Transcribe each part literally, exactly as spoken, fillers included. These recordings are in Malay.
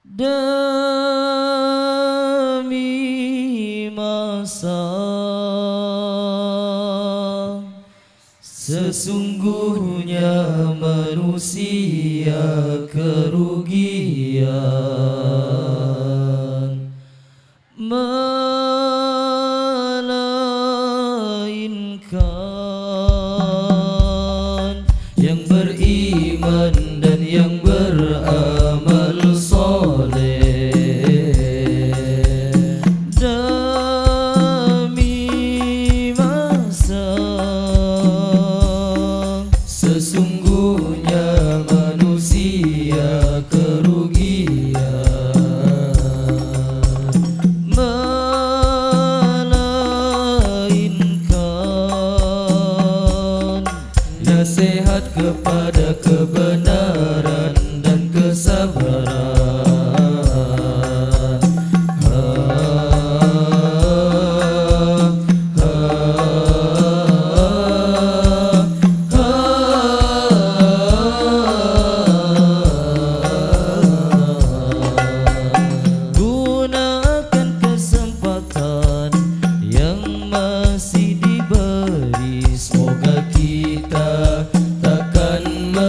demi masa. Sesungguhnya manusia kerugian, melainkan yang beriman dan yang beramal soleh. Demi masa, sesungguhnya manusia kerugian, melainkan nasihat kepada kebenaran dan kesabaran. Gunakan kesempatan yang masih diberi, semoga kita takkan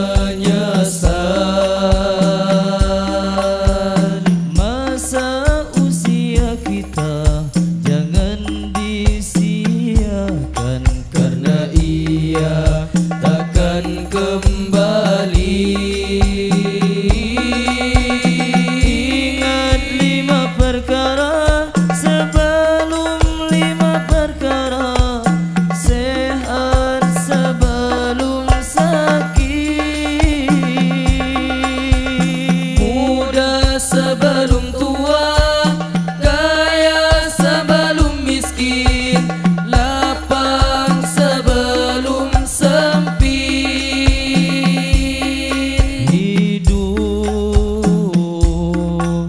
menyesal. Masa usia kita jangan disia-siakan, karena ia takkan kembali. Ingat lima perkara sebelum lima perkara, sehat sebelum sakit, muda sebelum tua, kaya sebelum miskin, lapang sebelum sempit, hidup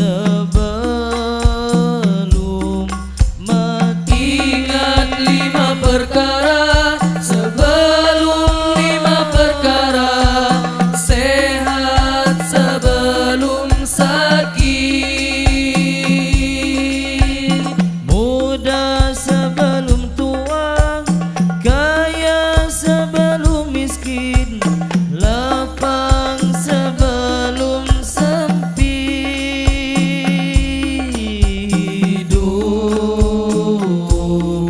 sebelum mati. Ingat lima perkara sebelum lima perkara, sehat sebelum sakit, muda sebelum tua, kaya sebelum miskin, lapang sebelum sempit, hidup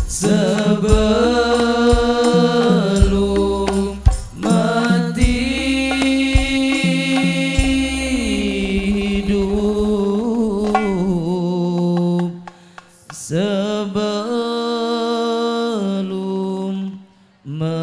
sebelum mati, hidup sebelum mati.